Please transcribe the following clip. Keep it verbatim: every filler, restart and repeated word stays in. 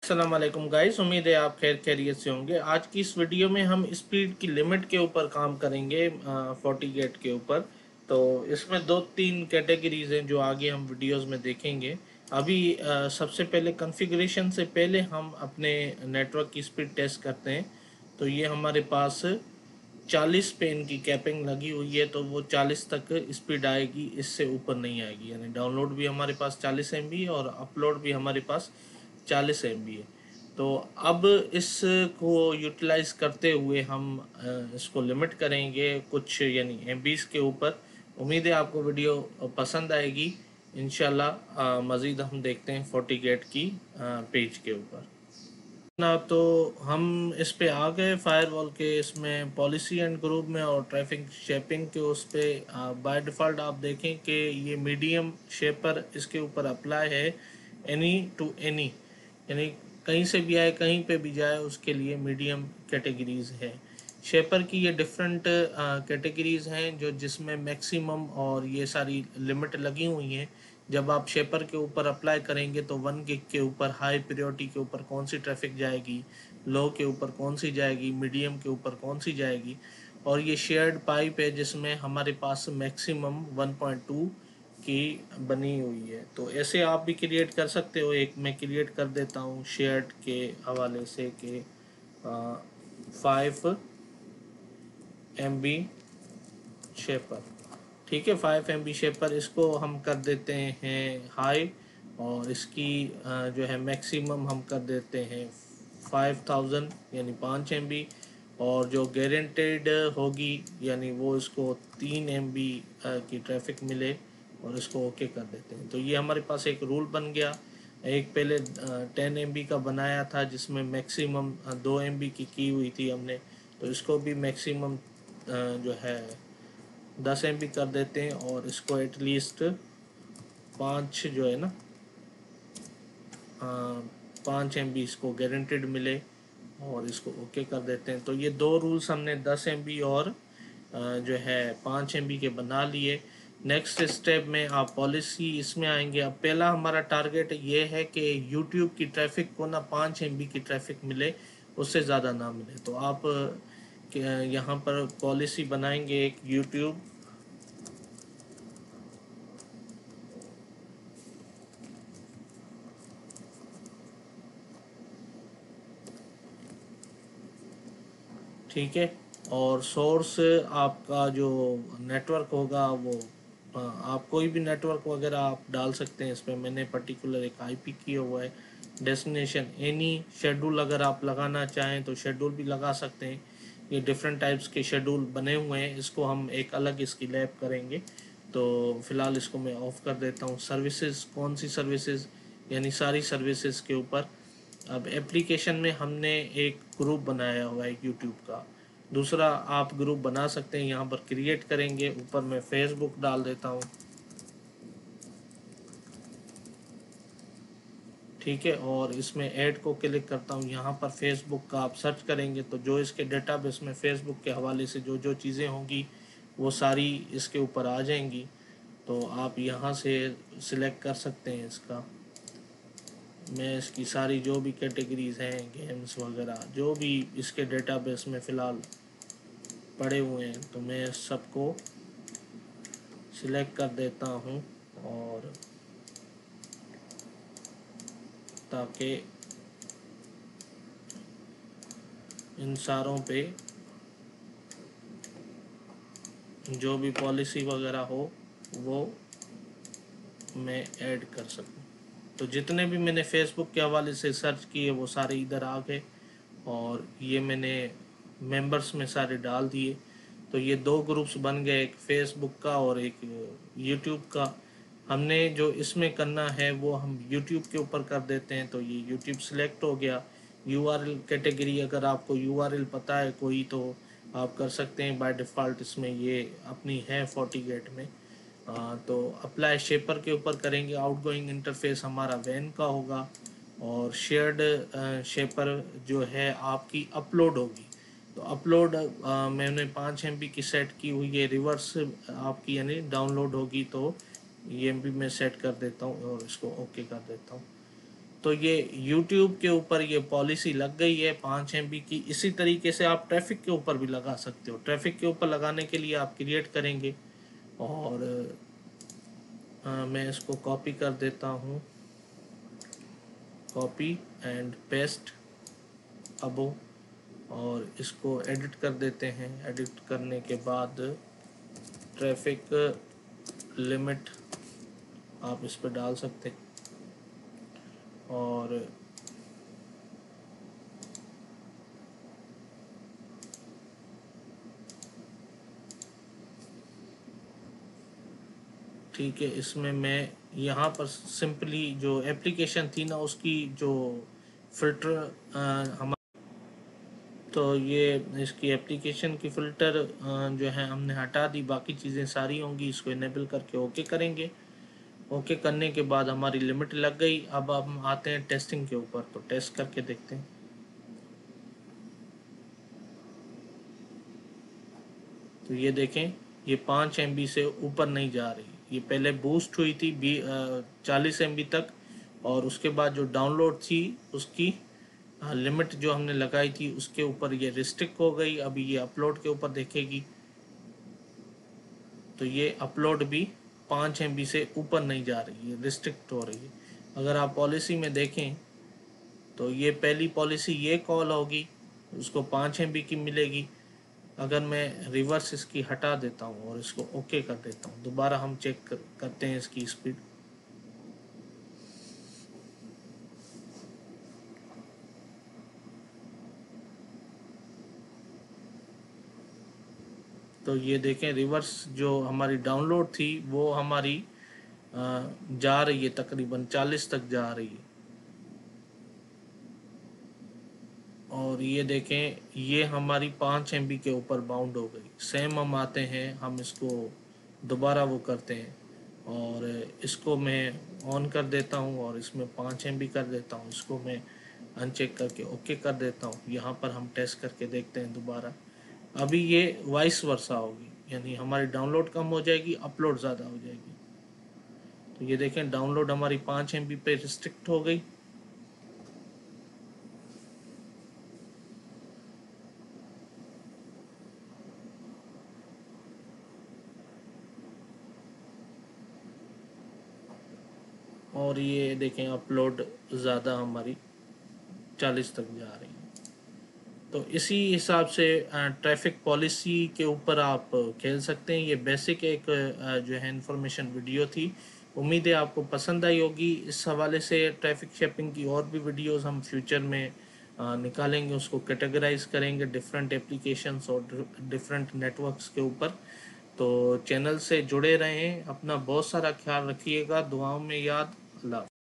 अस्सलाम वालेकुम गाइस, उम्मीद है आप खैर खैरियत से होंगे। आज की इस वीडियो में हम स्पीड की लिमिट के ऊपर काम करेंगे, फोर्टी गेट के ऊपर। तो इसमें दो तीन कैटेगरीज हैं जो आगे हम वीडियोस में देखेंगे। अभी आ, सबसे पहले कॉन्फ़िगरेशन से पहले हम अपने नेटवर्क की स्पीड टेस्ट करते हैं। तो ये हमारे पास चालीस पे इनकी कैपिंग लगी हुई है, तो वो चालीस तक स्पीड आएगी, इससे ऊपर नहीं आएगी। यानी डाउनलोड भी हमारे पास चालीस एम बी है और अपलोड भी हमारे पास चालीस एम बी है। तो अब इसको यूटिलाइज करते हुए हम अ, इसको लिमिट करेंगे कुछ यानी एम बीज़ के ऊपर। उम्मीद है आपको वीडियो पसंद आएगी। इंशाल्लाह मज़ीद हम देखते हैं फोर्टी गेट की पेज के ऊपर ना। तो हम इस पे आ गए फायरवॉल के इसमें पॉलिसी एंड ग्रुप में और ट्रैफिक शेपिंग के उस पे बाय डिफ़ॉल्ट आप देखें कि ये मीडियम शेपर इसके ऊपर अप्लाई है। एनी टू एनी यानी कहीं से भी आए कहीं पे भी जाए उसके लिए मीडियम कैटेगरीज है। शेपर की ये डिफरेंट कैटेगरीज हैं जो जिसमें मैक्सिमम और ये सारी लिमिट लगी हुई हैं। जब आप शेपर के ऊपर अप्लाई करेंगे तो वन गिग के ऊपर हाई प्रायोरिटी के ऊपर कौन सी ट्रैफिक जाएगी, लो के ऊपर कौन सी जाएगी, मीडियम के ऊपर कौन सी जाएगी। और ये शेयर्ड पाइप है जिसमें हमारे पास मैक्सिमम वन पॉइंट टू की बनी हुई है। तो ऐसे आप भी क्रिएट कर सकते हो। एक मैं क्रिएट कर देता हूँ शेयर्ड के हवाले से कि फाइव एम बी शेपर। ठीक है, फाइव एम बी शेपर इसको हम कर देते हैं हाई। और इसकी अ, जो है मैक्सिमम हम कर देते हैं फाइव थाउजेंड यानी पाँच एम बी। और जो गारंटेड होगी यानी वो इसको तीन एम बी की ट्रैफिक मिले और इसको ओके कर देते हैं। तो ये हमारे पास एक रूल बन गया। एक पहले टेन एम बी का बनाया था जिसमें मैक्सिमम दो एम बी की की हुई थी हमने। तो इसको भी मैक्सिमम जो है दस एम बी कर देते हैं और इसको एटलीस्ट पाँच जो है ना पाँच एम बी इसको गारंटेड मिले और इसको ओके कर देते हैं। तो ये दो रूल्स हमने दस एम बी और आ, जो है पाँच एम बी के बना लिए। नेक्स्ट स्टेप में आप पॉलिसी इसमें आएंगे। अब पहला हमारा टारगेट ये है कि यूट्यूब की ट्रैफिक को ना पाँच एम बी की ट्रैफिक मिले, उससे ज़्यादा ना मिले। तो आप यहाँ पर पॉलिसी बनाएंगे एक यूट्यूब ठीक है। और सोर्स आपका जो नेटवर्क होगा वो आप कोई भी नेटवर्क वगैरह आप डाल सकते हैं। इस पर मैंने पर्टिकुलर एक आईपी किया हुआ है। डेस्टिनेशन एनी शेड्यूल अगर आप लगाना चाहें तो शेड्यूल भी लगा सकते हैं। ये डिफरेंट टाइप्स के शेड्यूल बने हुए हैं, इसको हम एक अलग इसकी लैब करेंगे। तो फ़िलहाल इसको मैं ऑफ़ कर देता हूँ। सर्विसेज कौन सी सर्विसेज यानी सारी सर्विसेज के ऊपर। अब एप्लीकेशन में हमने एक ग्रुप बनाया हुआ है यूट्यूब का। दूसरा आप ग्रुप बना सकते हैं, यहाँ पर क्रिएट करेंगे। ऊपर मैं फेसबुक डाल देता हूँ, ठीक है। और इसमें ऐड को क्लिक करता हूँ। यहाँ पर फेसबुक का आप सर्च करेंगे तो जो इसके डेटाबेस में फेसबुक के हवाले से जो जो चीज़ें होंगी वो सारी इसके ऊपर आ जाएंगी। तो आप यहाँ से सिलेक्ट कर सकते हैं इसका। मैं इसकी सारी जो भी कैटेगरीज़ हैं, गेम्स वगैरह जो भी इसके डेटाबेस में फ़िलहाल पड़े हुए हैं, तो मैं सबको सिलेक्ट कर देता हूँ। और ताकि इन सारों पे जो भी पॉलिसी वगैरह हो वो मैं ऐड कर सकूँ। तो जितने भी मैंने फेसबुक के हवाले से सर्च किए वो सारे इधर आ गए और ये मैंने मेंबर्स में सारे डाल दिए। तो ये दो ग्रुप्स बन गए, एक फेसबुक का और एक यूट्यूब का। हमने जो इसमें करना है वो हम यूट्यूब के ऊपर कर देते हैं। तो ये यूट्यूब सिलेक्ट हो गया। यूआरएल कैटेगरी अगर आपको यूआरएल पता है कोई तो आप कर सकते हैं। बाय डिफ़ॉल्ट इसमें ये अपनी है फोर्टी गेट में। आ, तो अप्लाई शेपर के ऊपर करेंगे। आउटगोइंग इंटरफेस हमारा वैन का होगा और शेयर्ड शेपर जो है आपकी अपलोड होगी। तो अपलोड मैंने पाँच एम बी की सेट की हुई है। रिवर्स आपकी यानी डाउनलोड होगी तो ये भी मैं सेट कर देता हूँ और इसको ओके कर देता हूँ। तो ये यूट्यूब के ऊपर ये पॉलिसी लग गई है पाँच एम बी की। इसी तरीके से आप ट्रैफिक के ऊपर भी लगा सकते हो। ट्रैफिक के ऊपर लगाने के लिए आप क्रिएट करेंगे और आ, मैं इसको कॉपी कर देता हूँ, कॉपी एंड पेस्ट अबो, और इसको एडिट कर देते हैं। एडिट करने के बाद ट्रैफिक लिमिट आप इस पर डाल सकते हैं और ठीक है, इसमें मैं यहाँ पर सिंपली जो एप्लीकेशन थी ना उसकी जो फ़िल्टर हम तो ये इसकी एप्लीकेशन की फ़िल्टर जो है हमने हटा दी, बाकी चीज़ें सारी होंगी। इसको इनेबल करके ओके करेंगे। ओके करने के बाद हमारी लिमिट लग गई। अब हम आते हैं टेस्टिंग के ऊपर, तो टेस्ट करके देखते हैं। तो ये देखें, ये पाँच एम बी से ऊपर नहीं जा रही। ये पहले बूस्ट हुई थी बी चालीस एम बी तक, और उसके बाद जो डाउनलोड थी उसकी लिमिट जो हमने लगाई थी उसके ऊपर ये रिस्ट्रिक्ट हो गई। अभी ये अपलोड के ऊपर देखेगी तो ये अपलोड भी पाँच एम बी से ऊपर नहीं जा रही है, रिस्ट्रिक्ट हो रही है। अगर आप पॉलिसी में देखें तो ये पहली पॉलिसी ये कॉल होगी, उसको पाँच एम बी की मिलेगी। अगर मैं रिवर्स इसकी हटा देता हूँ और इसको ओके कर देता हूँ, दोबारा हम चेक कर, करते हैं इसकी स्पीड। तो ये देखें, रिवर्स जो हमारी डाउनलोड थी वो हमारी जा रही है, तकरीबन चालीस तक जा रही है। और ये देखें, ये हमारी पाँच एम बी के ऊपर बाउंड हो गई। सेम हम आते हैं, हम इसको दोबारा वो करते हैं और इसको मैं ऑन कर देता हूँ और इसमें पाँच एम बी कर देता हूँ। इसको मैं अनचेक करके ओके कर देता हूँ। यहाँ पर हम टेस्ट करके देखते हैं दोबारा। अभी ये वाइस वर्सा होगी, यानी हमारी डाउनलोड कम हो जाएगी, अपलोड ज़्यादा हो जाएगी। तो ये देखें, डाउनलोड हमारी पाँच एम बी पे रिस्ट्रिक्ट हो गई। और ये देखें, अपलोड ज़्यादा हमारी चालीस तक जा रही है। तो इसी हिसाब से ट्रैफिक पॉलिसी के ऊपर आप खेल सकते हैं। ये बेसिक एक जो है इन्फॉर्मेशन वीडियो थी। उम्मीद है आपको पसंद आई होगी। इस हवाले से ट्रैफिक शेपिंग की और भी वीडियोस हम फ्यूचर में निकालेंगे, उसको कैटेगराइज करेंगे डिफरेंट एप्लीकेशंस और डिफरेंट नेटवर्क्स के ऊपर। तो चैनल से जुड़े रहें, अपना बहुत सारा ख्याल रखिएगा, दुआओं में याद। अल्लाह।